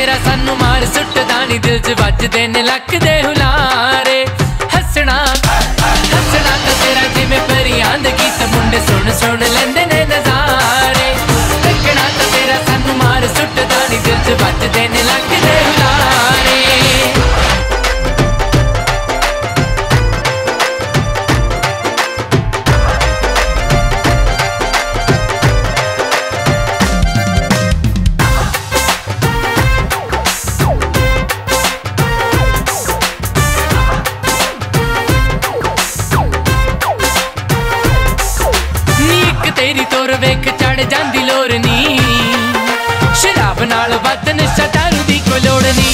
तेरा सानू मार सुटदा नी, दिल च वजदे ने लक दे हुलारे। हसना हसना तो तेरा जिवें परियां दे गीत, मुंडे सुन सुन लैंदे ने नज़ारे। तकना तो तेरा सानू मार सुटदा नी, दिल च वजदे ने लक दे हुलारे। तेरी तोर वेख चढ़ जांदी लोर नी, शराब नाल वध नशा दारू दी कोई लोड़ नी।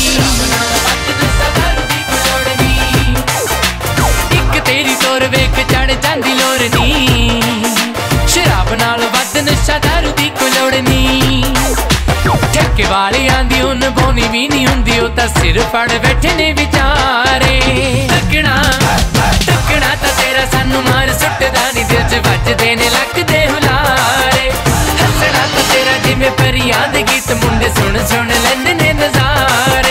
इक तेरी तोर वेख चढ़ जांदी लोर नी, शराब नाल वध नशा दारू दी कोई लोड़ नी। ठेके वाली आंदी उन बोनी भी नहीं हुंदी, ओ तां सिर फड़ बैठे ने विचारे। तकना तकना तां तेरा सानू मार सुटदा नी, दिल च वजदे ने लक दे हुलारे। हसना तां तेरा जिवें परियां दे गीत, मुंडे सुन सुन लैंदे ने नज़ारे।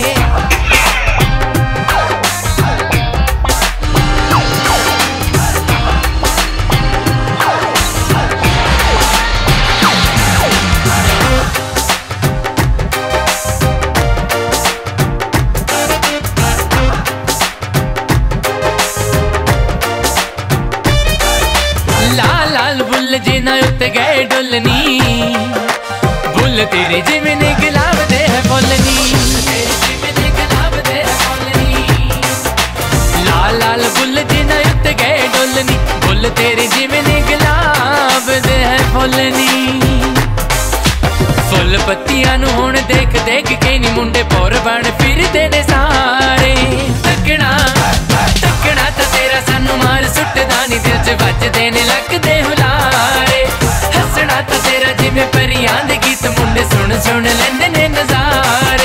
लाल लाल बुल जिन्हां उत्ते गए डुलनी, बुल तेरे जिवें ने गुलाब दे है फुल्लनी। लाल लाल बुल जिन्हां उत्ते गए डुलनी, बुल तेरे जिवें ने गुलाब दे है फुल्लनी। फुल पत्तियां नूं हुण देख देख के नी, मुंडे पौर बन फिरदे ने सारे। तकना तकना तां तेरा सानू मार सुटदा नी, दिल च वजदे ने लक दे हुलारे। हसना तां तेरा जिवें परियां दे गीत, मुंडे सुन सुन लैंदे ने नज़ारे।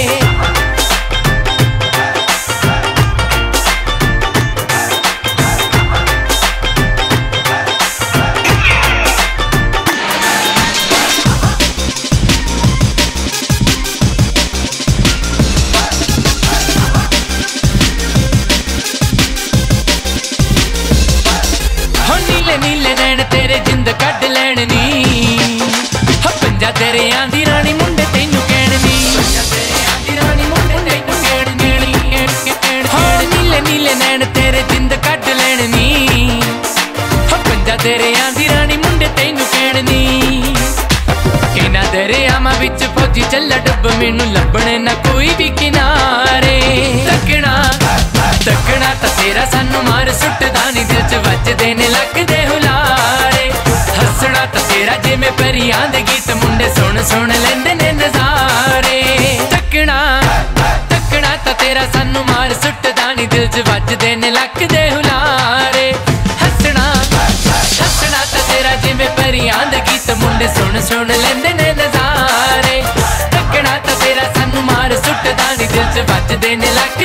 नीले नीले नैन तेरे जिंद कड लैण नी, पंजा तेरे आंदी रानी मुंडे तैनू कहण नी। नीले नीले नैन तेरे जिंद कड लैण नी, पंजा तेरे आंदी रानी मुंडे तैनू कहण नी। इन्हां दरियावां विच फौजी चला डुब, मैनू लभणे ना कोई भी किनारे। तकना तकना तां तेरा सानू मार सुटदा नी, दिल च वजदे ने लक दे हुलारे। हसना तां तेरा जिवें परियां दे गीत, मुंडे सुन सुन लैंदे ने नज़ारे। तकना तकना तां तेरा सानू मार सुटदा नी, दिल च वजदे ने लक दे हुलारे। हसना हसना तां तेरा जिवें परियां दे गीत, मुंडे सुन सुन लैंदे ने नज़ारे। तकना तां तेरा सानू मार सुटदा नी, दिल च वजदे ने लक